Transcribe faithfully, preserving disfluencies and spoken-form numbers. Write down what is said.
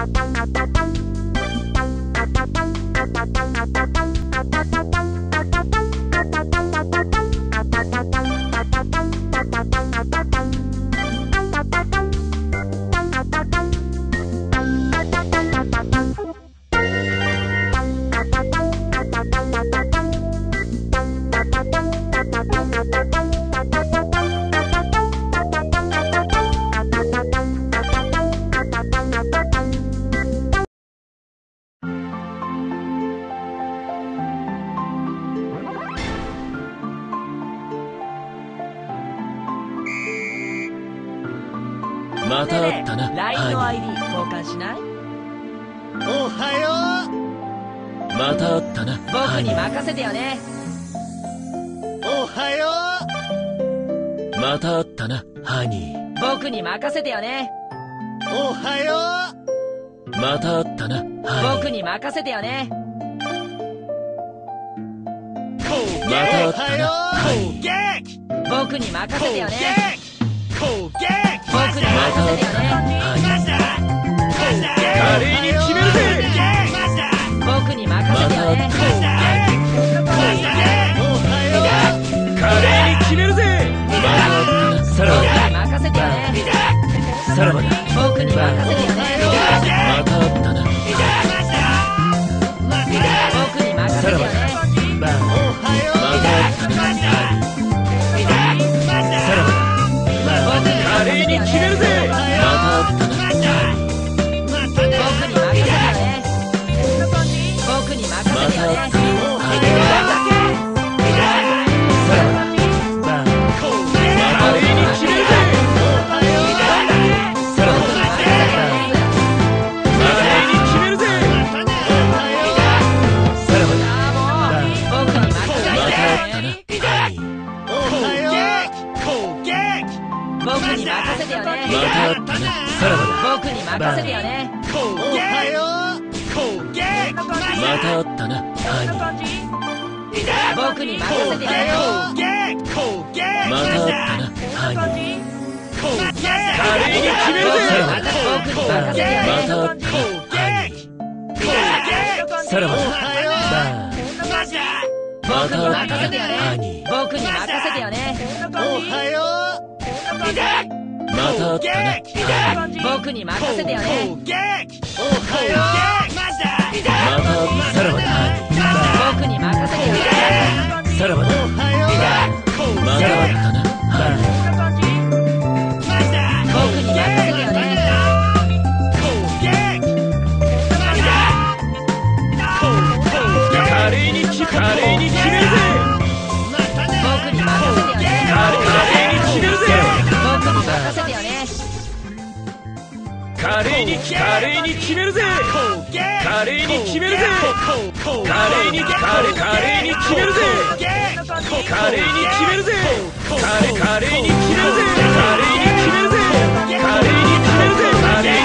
また会ったな。 ライン の アイディー 交換しない？ おはよう。また会ったな。 僕に任せてよね。 おはよう。また会ったな、ハニー。 僕に任せてよね。 おはよう。また会ったな、ハニー。 僕に任せてよね。 また会ったな、ハニー。 僕に任せてよね。 攻撃僕に任せてよね。 華麗に決めるぜ。 僕に任せてよね。 華麗に決めるぜ。さらばだ。 僕に任せてよね。 さらばだ。 僕に任せてよね。 また会ったな。 僕に任せてよね。 また会ったな。さらばだ。華麗に決めるぜ。また会ったな。 僕に任せてよね。僕に任せてよね。 また会ったな。さらばだ。華麗に決めるぜ。さらばだ。華麗に決めるぜ。さらばだ。 僕に任せてよまた会ったな。 ね。僕に任せてよね。 また会ったな。さらばだ。 僕に任せてよね。 また会ったな、ハニー。 僕に任せてよね。 また会ったな、ハニー。華麗に決めるぜ。 僕に任せてよね。 また会ったな、ハニー。さらばだ。また会ったな、ハニー。 僕に任せてよね。 また会ったな、ハニー。 僕に任せてよね。 またさらばだ、ハ僕に任せてよね。 ニー。さらばだ。また会ったな、ハニー。 僕に任せてよね。 華麗に決華麗に決めるぜ。 僕に任せてよね。 華麗に決めるぜ。 僕に任せてよね。 華麗に華麗に決めるぜ。華麗に決めるぜ。華麗に華麗華麗に決めるぜ。華麗に決めるぜ。華麗華麗に決めるぜ。華麗に決めるぜ。華麗に決めるぜ。華麗